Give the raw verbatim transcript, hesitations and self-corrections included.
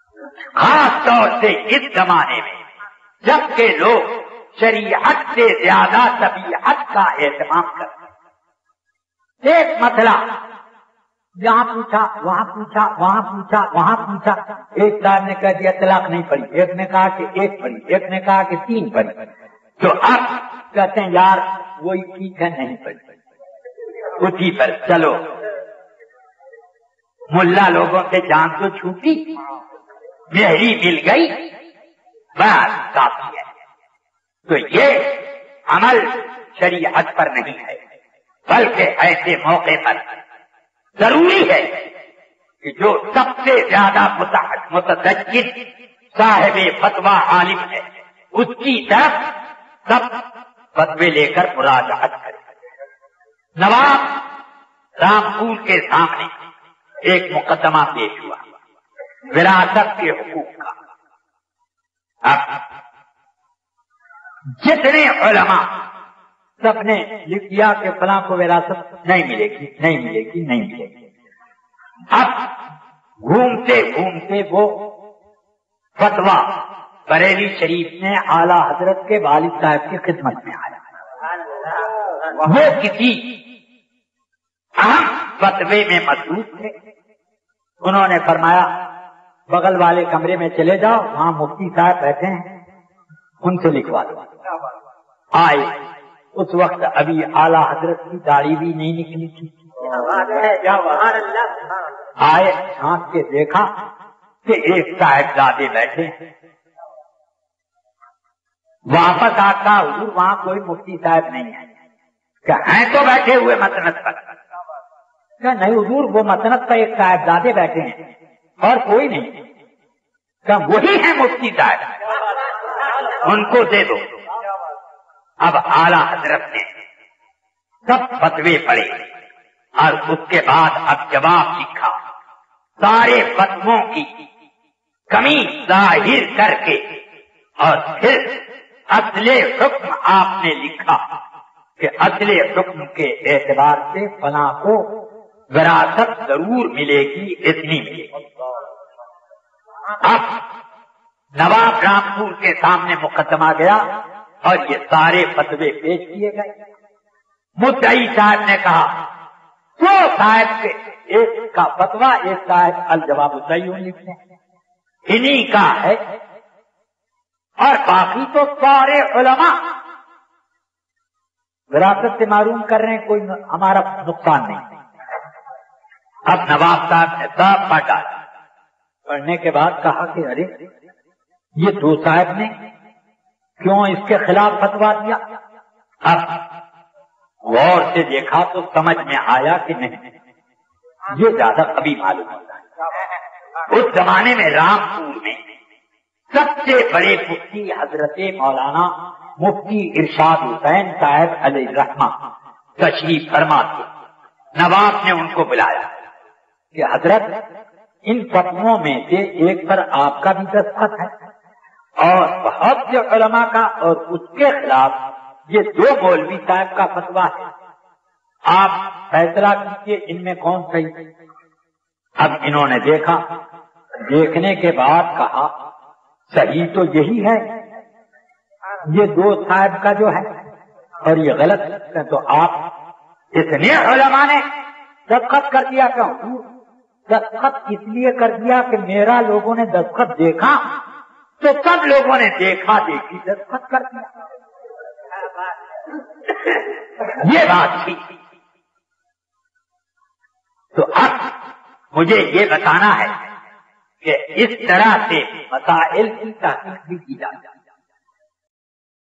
خاص طور سے اس زمانے میں جب کہ لوگ شریعت سے زیادہ طبیعت کا اہتمام کرتے ہیں۔ ایک مسئلہ یہاں پوچھا، وہاں پوچھا، وہاں پوچھا، وہاں پوچھا، ایک صاحب نے کہہ دیا طلاق نہیں پڑی، ایک نے کہا کہ ایک پڑی، ایک نے کہا کہ تین پڑی، تو اب کہتے ہیں یار وہی ٹھیک ہے نہیں پڑی، اسی پر چلو ملا لوگوں سے جان تو چھوٹی، مہری مل گئی، بس کافی ہے۔ تو یہ عمل شریعت پر نہیں ہے، بلکہ ایسے موقع پر ضروری ہے کہ جو سب سے زیادہ متدین صاحب فتویٰ عالم ہے اس کی طرف سب فتوے لے کر مراجعت کرے۔ نواب رامپور کے سامنے ایک مقدمہ پیش ہوا وراثت کے حقوق کا۔ اب جتنے علماء سب نے لکھ دیا کہ فلاں کو وراثت نہیں ملے گی، نہیں ملے گی، نہیں ملے گی۔ اب گھومتے گھومتے وہ فتویٰ بریلی شریف میں اعلی حضرت کے والد صاحب کی خدمت میں آیا۔ وہ کسی اہم فتوے میں مصروف تھے، انہوں نے فرمایا بغل والے کمرے میں چلے جاؤ، وہاں مفتی صاحب بیٹھے ہیں، ان سے لکھوا دو۔ آئے، اس وقت ابھی اعلی حضرت کی داڑھی بھی نہیں نکلی تھی۔ آئے، جھانک کے دیکھا کہ ایک صاحبزادے بیٹھے ہیں۔ واپس آتا حضور وہاں کوئی مفتی صاحب نہیں ہے، کہ ہیں تو بیٹھے ہوئے مسند پر، کہ نہیں حضور وہ مسند پر ایک صاحبزادے بیٹھے ہیں اور کوئی نہیں، کہ وہی ہے مفتی صاحب، ان کو دے دو۔ اب اعلیٰ حضرت نے سب فتوے پڑھے اور اس کے بعد اب جواب لکھا، سارے فتووں کی کمی ظاہر کر کے، اور پھر اصل حکم آپ نے لکھا کہ اصل حکم کے اعتبار سے فلاں کو وراثت ضرور ملے گی، اتنی ملے گی۔ اب نواب رامپور کے سامنے مقدمہ گیا اور یہ سارے فتوے پیش کیے گئے۔ مدعی صاحب نے کہا جو صاحب کے ایک کا فتویٰ ایک صاحب الجواب الصحیح لکھتے ہیں، انہی کا ہے، اور باقی تو سارے علماء وراثت سے معروم کر رہے ہیں، کوئی ہمارا نقصان نہیں۔ اب نواب صاحب نے سب پڑھ ڈالا، پڑھنے کے بعد کہا کہ ارے یہ دو صاحب نے کیوں اس کے خلاف فتویٰ دیا؟ اب غور سے دیکھا تو سمجھ میں آیا کہ نہیں، یہ زیادہ کبھی معلوم ہوتا ہے۔ اس زمانے میں رامپور میں سب سے بڑے مفتی حضرت مولانا مفتی ارشاد حسین صاحب علیہ الرحمہ تشریف فرما تھے۔ نواب نے ان کو بلایا کہ حضرت ان فتووں میں سے ایک پر آپ کا بھی دستخط ہے اور بہت سے علماء کا، اور اس کے خلاف یہ دو مولوی صاحب کا فتویٰ ہے، آپ فیصلہ کیجیے ان میں کون صحیح۔ اب انہوں نے دیکھا، دیکھنے کے بعد کہا صحیح تو یہی ہے، یہ دو صاحب کا جو ہے، اور یہ غلط ہے۔ تو آپ اتنے علماء نے دستخط کر دیا کہ دستخط اس لیے کر دیا کہ میرا لوگوں نے دستخط دیکھا تو سب لوگوں نے دیکھا دیکھی دستخط کر دیا۔ یہ بات تھی۔ تو اب مجھے یہ بتانا ہے کہ اس طرح سے مسائل کی تحقیق بھی کی جاتی ہے۔